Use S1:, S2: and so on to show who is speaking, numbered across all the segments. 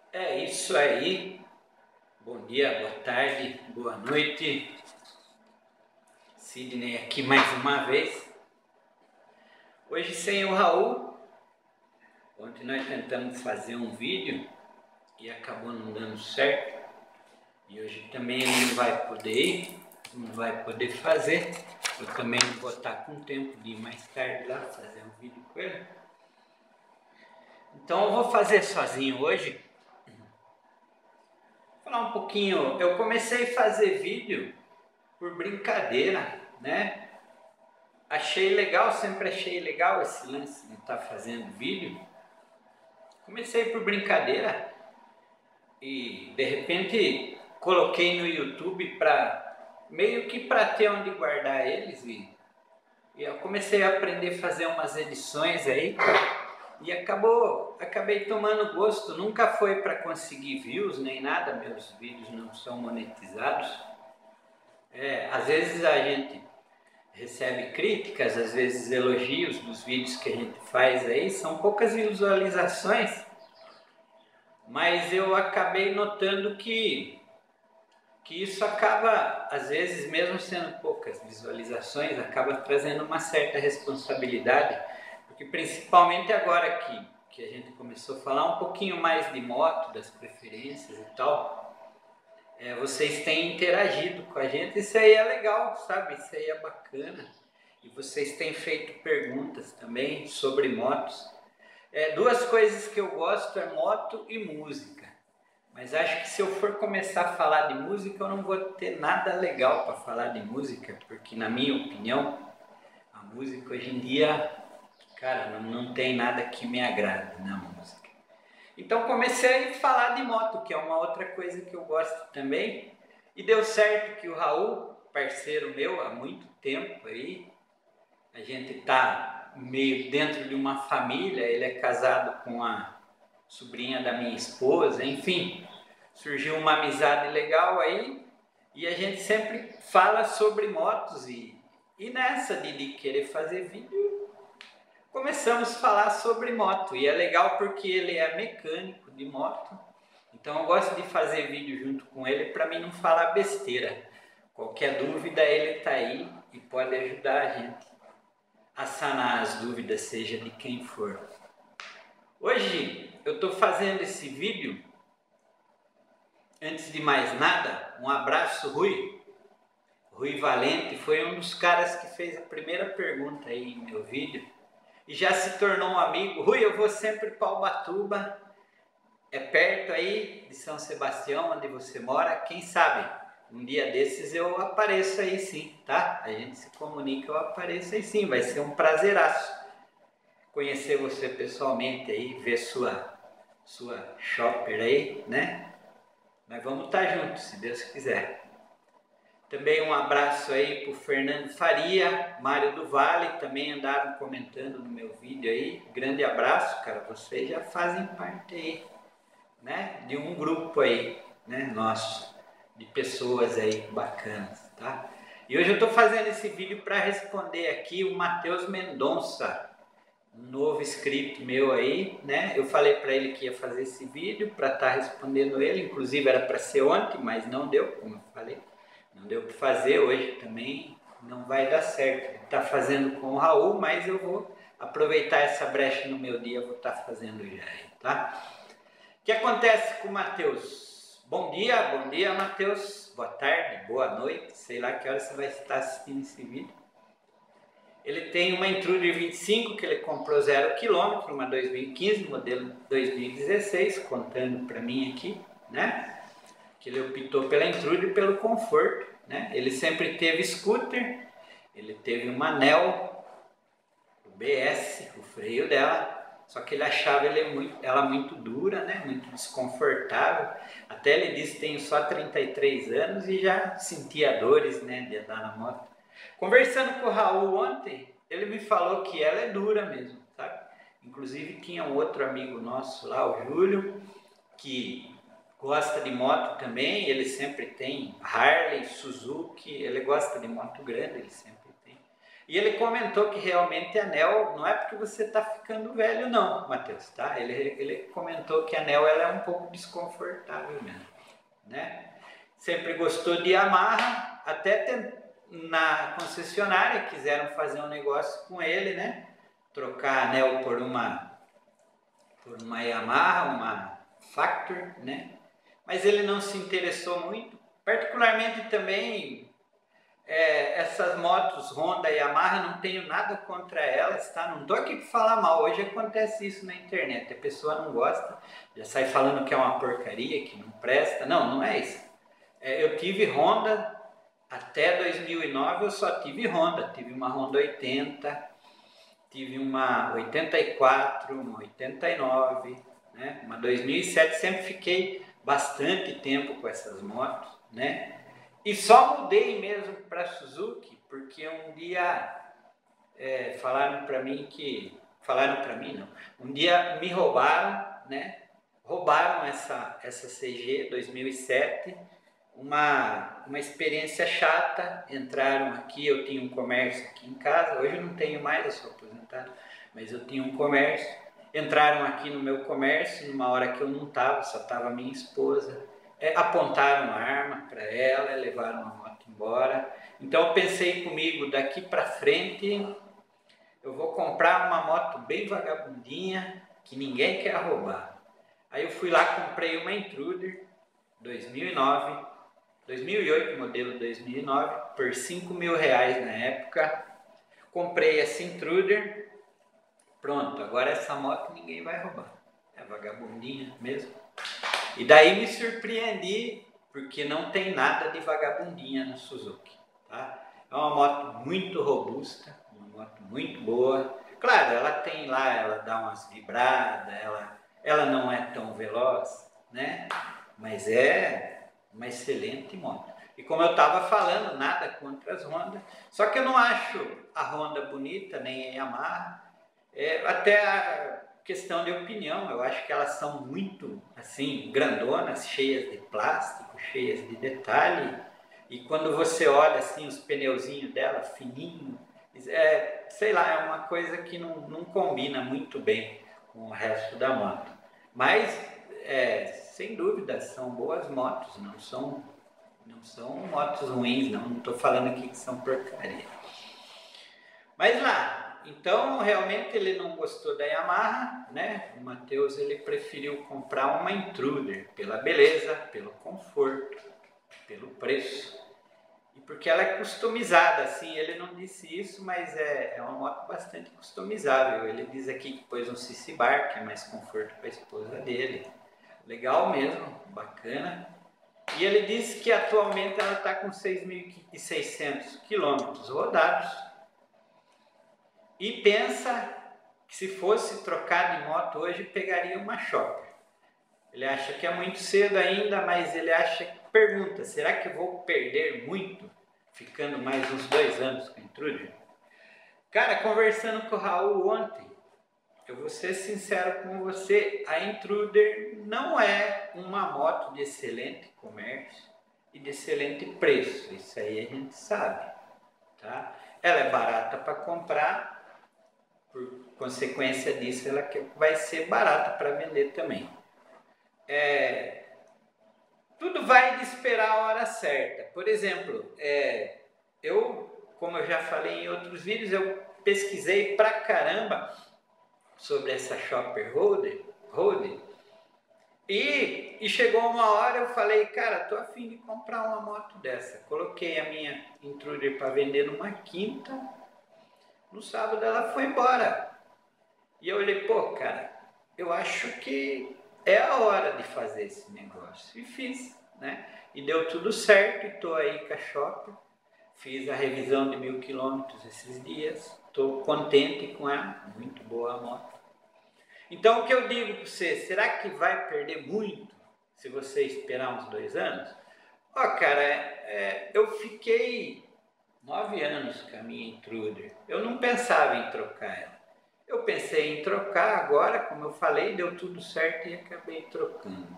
S1: É isso aí. Bom dia, boa tarde, boa noite. Sidney aqui mais uma vez. Hoje sem o Raul. Ontem nós tentamos fazer um vídeo e acabou não dando certo. E hoje também ele não vai poder ir, não vai poder fazer. Eu também não vou estar com tempo de ir mais tarde lá fazer um vídeo com ele. Então eu vou fazer sozinho hoje. Falar um pouquinho. Eu comecei a fazer vídeo por brincadeira, né? Achei legal, sempre achei legal esse lance de estar fazendo vídeo. Comecei por brincadeira e de repente coloquei no YouTube para meio que para ter onde guardar eles e eu comecei a aprender a fazer umas edições aí e acabei tomando gosto. Nunca foi para conseguir views nem nada, meus vídeos não são monetizados. Às vezes a gente recebe críticas, às vezes elogios dos vídeos que a gente faz aí, são poucas visualizações, mas eu acabei notando que isso acaba, às vezes, mesmo sendo poucas visualizações, acaba trazendo uma certa responsabilidade, porque principalmente agora que a gente começou a falar um pouquinho mais de moto, das preferências e tal, vocês têm interagido com a gente, isso aí é legal, sabe? Isso aí é bacana. E vocês têm feito perguntas também sobre motos. Duas coisas que eu gosto é moto e música. Mas acho que se eu for começar a falar de música, eu não vou ter nada legal para falar de música, porque na minha opinião, a música hoje em dia, cara, não tem nada que me agrade na música. Então comecei a falar de moto, que é uma outra coisa que eu gosto também. E deu certo que o Raul, parceiro meu há muito tempo aí, a gente está meio dentro de uma família, ele é casado com a sobrinha da minha esposa, enfim, surgiu uma amizade legal aí e a gente sempre fala sobre motos e nessa de querer fazer vídeo, começamos a falar sobre moto e é legal porque ele é mecânico de moto, então eu gosto de fazer vídeo junto com ele para mim não falar besteira. Qualquer dúvida ele está aí e pode ajudar a gente a sanar as dúvidas, seja de quem for. Hoje eu estou fazendo esse vídeo, antes de mais nada, um abraço Rui Valente, foi um dos caras que fez a primeira pergunta aí em meu vídeo e já se tornou um amigo. Rui, eu vou sempre para Ubatuba, é perto aí de São Sebastião, onde você mora, quem sabe um dia desses eu apareço aí sim, tá? A gente se comunica, eu apareço aí sim, vai ser um prazeraço conhecer você pessoalmente aí, ver sua shopper aí, né? Nós vamos estar juntos, se Deus quiser. Também um abraço aí pro Fernando Faria, Mário do Vale, também andaram comentando no meu vídeo aí. Grande abraço, cara, vocês já fazem parte aí, né? De um grupo aí, né? Nosso, de pessoas aí bacanas, tá? E hoje eu estou fazendo esse vídeo para responder aqui o Matheus Mendonça, um novo inscrito meu aí, né? Eu falei para ele que ia fazer esse vídeo para estar respondendo ele, inclusive era para ser ontem, mas não deu, como eu falei, não deu para fazer hoje também, não vai dar certo. Ele está fazendo com o Raul, mas eu vou aproveitar essa brecha no meu dia, vou estar fazendo já, tá? O que acontece com o Matheus? Bom dia Matheus, boa tarde, boa noite, sei lá que hora você vai estar assistindo esse vídeo. Ele tem uma Intruder 25 que ele comprou 0 km, uma 2015, modelo 2016, contando para mim aqui, né? Que ele optou pela Intruder pelo conforto, né? Ele sempre teve scooter, ele teve uma Nel, o BS, o freio dela, só que ele achava ela muito dura, né? Muito desconfortável. Até ele disse que tem só 33 anos e já sentia dores, né, de andar na moto. Conversando com o Raul ontem, ele me falou que ela é dura mesmo, sabe? Inclusive tinha um outro amigo nosso lá, o Júlio, que gosta de moto também, ele sempre tem Harley, Suzuki, ele gosta de moto grande, ele sempre tem. E ele comentou que realmente anel não é porque você está ficando velho não, Matheus, tá? Ele comentou que anel ela é um pouco desconfortável mesmo, né? Sempre gostou de Yamaha, até na concessionária quiseram fazer um negócio com ele, né? Trocar anel por uma Yamaha, uma Factor, né? Mas ele não se interessou muito, particularmente também essas motos Honda e Yamaha, não tenho nada contra elas, tá? Não tô aqui para falar mal, hoje acontece isso na internet, a pessoa não gosta, já sai falando que é uma porcaria, que não presta, não é isso. Eu tive Honda, até 2009 eu só tive Honda, tive uma Honda 80, tive uma 84, uma 89, né? Uma 2007, sempre fiquei bastante tempo com essas motos, né? E só mudei mesmo para Suzuki, porque um dia falaram para mim não, um dia me roubaram, né? Roubaram essa CG 2007, uma experiência chata. Entraram aqui, eu tinha um comércio aqui em casa, hoje eu não tenho mais, eu sou aposentado, mas eu tinha um comércio. Entraram aqui no meu comércio numa hora que eu não estava, só estava minha esposa. Apontaram a arma para ela, levaram a moto embora. Então eu pensei comigo, daqui para frente eu vou comprar uma moto bem vagabundinha que ninguém quer roubar. Aí eu fui lá, comprei uma Intruder 2009, 2008, modelo 2009, por R$5.000 na época. Comprei essa Intruder, pronto, agora essa moto ninguém vai roubar. É vagabundinha mesmo. E daí me surpreendi, porque não tem nada de vagabundinha na Suzuki, tá? É uma moto muito robusta, uma moto muito boa. Claro, ela tem lá, ela dá umas vibradas, ela não é tão veloz, né? Mas é uma excelente moto. E como eu estava falando, nada contra as Honda, só que eu não acho a Honda bonita, nem a Yamaha, até a questão de opinião, eu acho que elas são muito assim, grandonas, cheias de plástico, cheias de detalhe, e quando você olha assim os pneuzinhos dela, fininho, sei lá, é uma coisa que não combina muito bem com o resto da moto. Mas, sem dúvida, são boas motos, não são motos ruins, não estou falando aqui que são porcaria. Mas lá, então realmente ele não gostou da Yamaha, né? O Matheus ele preferiu comprar uma Intruder pela beleza, pelo conforto, pelo preço. E porque ela é customizada, assim, ele não disse isso, mas é uma moto bastante customizável. Ele diz aqui que pôs um CC Bar, que é mais conforto para a esposa dele. Legal mesmo, bacana. E ele disse que atualmente ela está com 6.600 quilômetros rodados. E pensa que se fosse trocar de moto hoje, pegaria uma Chopper. Ele acha que é muito cedo ainda, mas ele pergunta, será que eu vou perder muito ficando mais uns 2 anos com a Intruder? Cara, conversando com o Raul ontem, eu vou ser sincero com você, a Intruder não é uma moto de excelente comércio e de excelente preço, isso aí a gente sabe, tá? Ela é barata para comprar, por consequência disso ela vai ser barata para vender também. Tudo vai de esperar a hora certa. Por exemplo, como eu já falei em outros vídeos, eu pesquisei pra caramba sobre essa Chopper Road e chegou uma hora eu falei, cara, tô a fim de comprar uma moto dessa. Coloquei a minha Intruder para vender numa quinta, no sábado ela foi embora. E eu olhei, pô, cara, eu acho que é a hora de fazer esse negócio. E fiz, né? E deu tudo certo, e tô aí com a Chopper. Fiz a revisão de 1.000 quilômetros esses dias. Tô contente com ela, muito boa a moto. Então o que eu digo para você, será que vai perder muito se você esperar uns 2 anos? Ó, cara, eu fiquei 9 anos com a minha Intruder. Eu não pensava em trocar ela. Eu pensei em trocar agora, como eu falei, deu tudo certo e acabei trocando.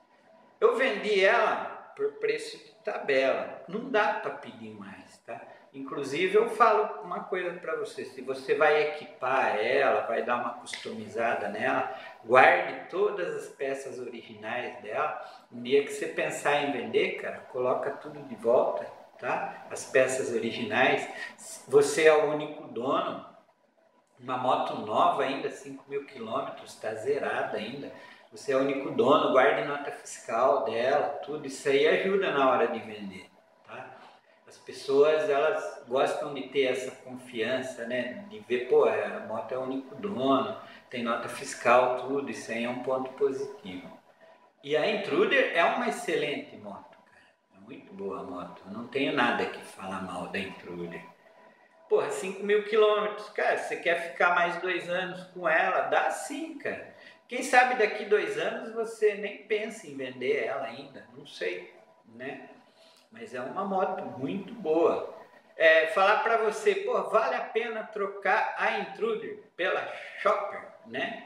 S1: Eu vendi ela por preço de tabela. Não dá para pedir mais, tá? Inclusive eu falo uma coisa para você, se você vai equipar ela, vai dar uma customizada nela, guarde todas as peças originais dela. Um dia que você pensar em vender, cara, coloca tudo de volta, tá? As peças originais, você é o único dono, uma moto nova ainda, 5.000 quilômetros, está zerada ainda, você é o único dono, guarde nota fiscal dela, tudo isso aí ajuda na hora de vender, tá? As pessoas, elas gostam de ter essa confiança, né? De ver, pô, a moto é o único dono, tem nota fiscal, tudo, isso aí é um ponto positivo. E a Intruder é uma excelente moto, cara. É muito boa a moto. Eu não tenho nada que falar mal da Intruder. Porra, 5.000 quilômetros, cara, você quer ficar mais 2 anos com ela? Dá sim, cara. Quem sabe daqui 2 anos você nem pensa em vender ela ainda, não sei, né? Mas é uma moto muito boa. Falar para você, pô, vale a pena trocar a Intruder pela Chopper, né?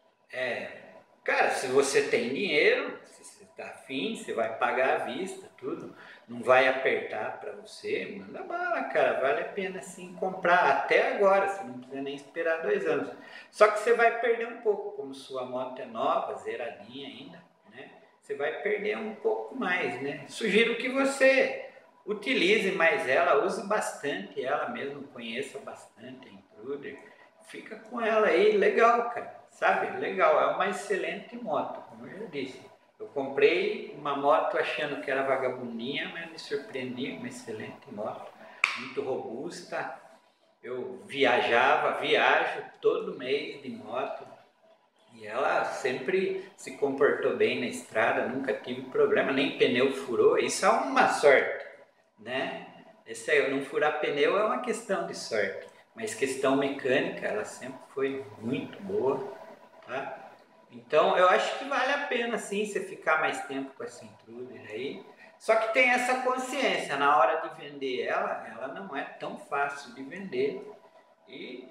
S1: Cara, se você tem dinheiro, se você está afim, você vai pagar à vista, tudo, não vai apertar para você, manda bala, cara, vale a pena sim comprar até agora, você não precisa nem esperar 2 anos. Só que você vai perder um pouco, como sua moto é nova, zeradinha ainda, né? Você vai perder um pouco mais, né? Sugiro que você utilize mais ela, use bastante ela mesmo, conheça bastante a Intruder, fica com ela aí, legal, cara, sabe? Legal, é uma excelente moto, como eu já disse. Eu comprei uma moto achando que era vagabundinha, mas me surpreendi, uma excelente moto, muito robusta. Eu viajo todo mês de moto, e ela sempre se comportou bem na estrada, nunca tive problema, nem pneu furou, isso é uma sorte, né? Esse aí, não furar pneu é uma questão de sorte, mas questão mecânica, ela sempre foi muito boa, tá? Então, eu acho que vale a pena sim você ficar mais tempo com essa Intruder aí, só que tem essa consciência, na hora de vender ela não é tão fácil de vender e,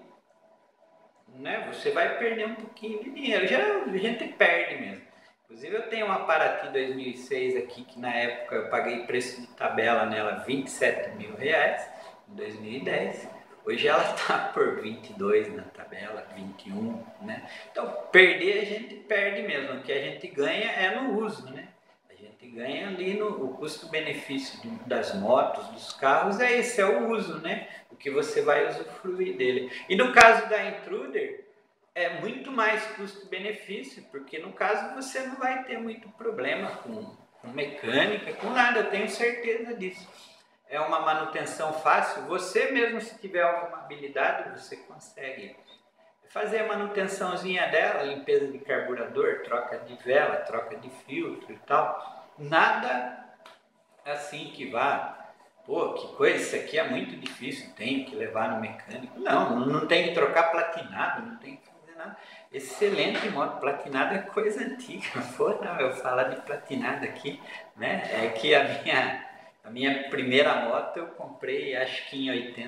S1: né, você vai perder um pouquinho de dinheiro. Já a gente perde mesmo. Inclusive eu tenho uma Paraty 2006 aqui, que na época eu paguei preço de tabela nela, R$ 27.000 em 2010. Hoje ela está por 22 na tabela, 21, né? Então perder a gente perde mesmo, o que a gente ganha é no uso, né? A gente ganha ali no o custo-benefício das motos, dos carros, esse é o uso, né? O que você vai usufruir dele. E no caso da Intruder, é muito mais custo-benefício, porque no caso você não vai ter muito problema com mecânica, com nada, eu tenho certeza disso. É uma manutenção fácil, você mesmo se tiver alguma habilidade, você consegue fazer a manutençãozinha dela, limpeza de carburador, troca de vela, troca de filtro e tal. Nada assim que vá, pô, que coisa, isso aqui é muito difícil, tenho que levar no mecânico. Não tem que trocar platinado, não tem que fazer nada. Excelente moto, platinado é coisa antiga, pô, não, eu falar de platinado aqui, né? É que a minha primeira moto eu comprei acho que em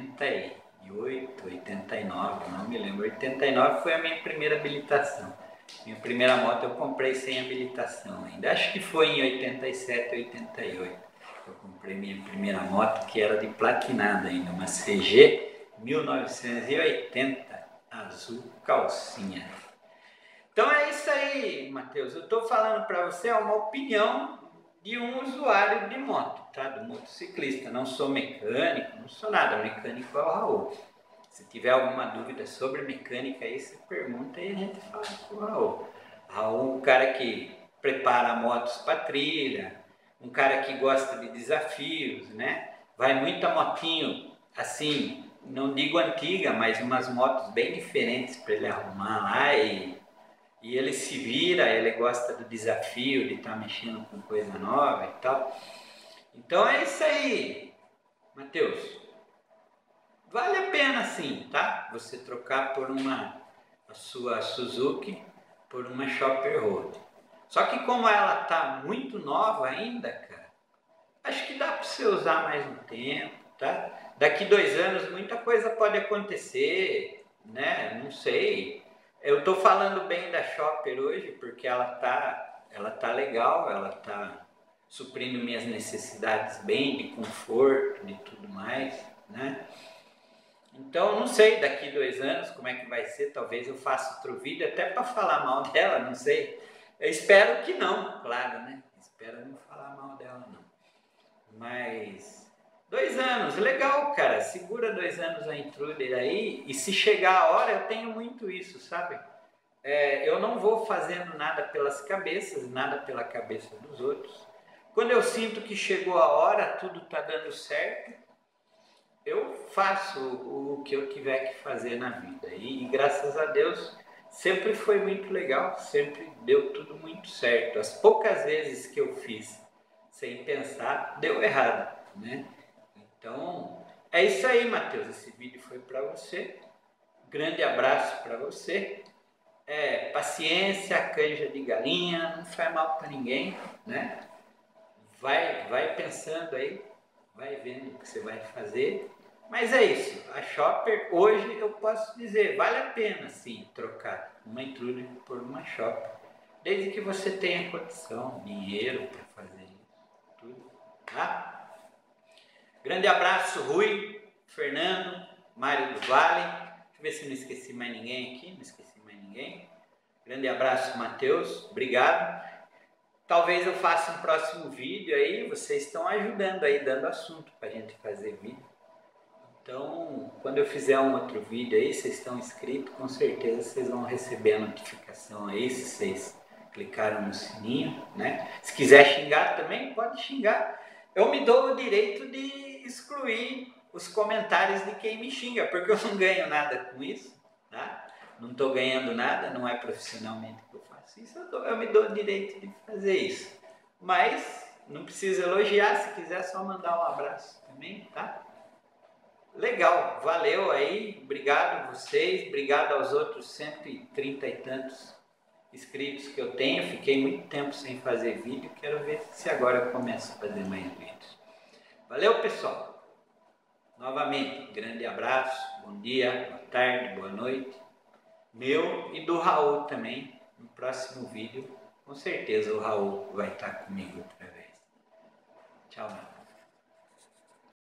S1: 88, 89, não me lembro. 89 foi a minha primeira habilitação. Minha primeira moto eu comprei sem habilitação ainda. Acho que foi em 87, 88. Eu comprei minha primeira moto, que era de platinada ainda, uma CG 1980, azul calcinha. Então é isso aí, Matheus. Eu estou falando para você uma opinião de um usuário de moto, tá? Do motociclista. Não sou mecânico, não sou nada. Mecânico é o Raul. Se tiver alguma dúvida sobre mecânica aí, você pergunta e a gente fala com o Raul. Raul é um cara que prepara motos para trilha, um cara que gosta de desafios, né? Vai muito a motinho, assim, não digo antiga, mas umas motos bem diferentes para ele arrumar lá e ele se vira, ele gosta do desafio, de estar mexendo com coisa nova e tal. Então é isso aí, Matheus. Vale a pena sim, tá? Você trocar por a sua Suzuki por uma Chopper Road. Só que como ela tá muito nova ainda, cara, acho que dá para você usar mais um tempo, tá? Daqui 2 anos muita coisa pode acontecer, né? Não sei. Eu tô falando bem da Chopper hoje porque ela tá legal, ela tá suprindo minhas necessidades bem, de conforto, de tudo mais. né? Então, não sei daqui 2 anos como é que vai ser, talvez eu faça outro vídeo até para falar mal dela, não sei. Eu espero que não, claro, né? Espero não falar mal dela, não. Mas 2 anos, legal, cara. Segura 2 anos a Intruder aí. E se chegar a hora, eu tenho muito isso, sabe? Eu não vou fazendo nada pelas cabeças, nada pela cabeça dos outros. Quando eu sinto que chegou a hora, tudo tá dando certo, eu faço o que eu tiver que fazer na vida. E graças a Deus, sempre foi muito legal, sempre deu tudo muito certo. As poucas vezes que eu fiz sem pensar, deu errado, né? Então, é isso aí, Matheus. Esse vídeo foi para você. Grande abraço para você. Paciência, canja de galinha, não faz mal para ninguém, né? Vai pensando aí, vai vendo o que você vai fazer. Mas é isso, a Shopper hoje eu posso dizer, vale a pena sim trocar uma Intruder por uma Shopper, desde que você tenha condição, dinheiro para fazer isso, tudo, tá? Grande abraço, Rui, Fernando, Mário do Vale, deixa eu ver se não esqueci mais ninguém aqui, não esqueci mais ninguém. Grande abraço, Matheus, obrigado. Talvez eu faça um próximo vídeo aí, vocês estão ajudando aí, dando assunto para a gente fazer vídeo. Então, quando eu fizer um outro vídeo aí, vocês estão inscritos, com certeza vocês vão receber a notificação aí, se vocês clicaram no sininho, né? Se quiser xingar também, pode xingar. Eu me dou o direito de excluir os comentários de quem me xinga, porque eu não ganho nada com isso, tá? Não estou ganhando nada, não é profissionalmente que eu faço isso, eu me dou o direito de fazer isso. Mas não precisa elogiar, se quiser só mandar um abraço também, tá? Legal, valeu aí, obrigado a vocês, obrigado aos outros 130 e tantos inscritos que eu tenho. Fiquei muito tempo sem fazer vídeo, quero ver se agora eu começo a fazer mais vídeos. Valeu, pessoal! Novamente, grande abraço, bom dia, boa tarde, boa noite. Meu e do Raul também, no próximo vídeo, com certeza o Raul vai estar comigo outra vez. Tchau.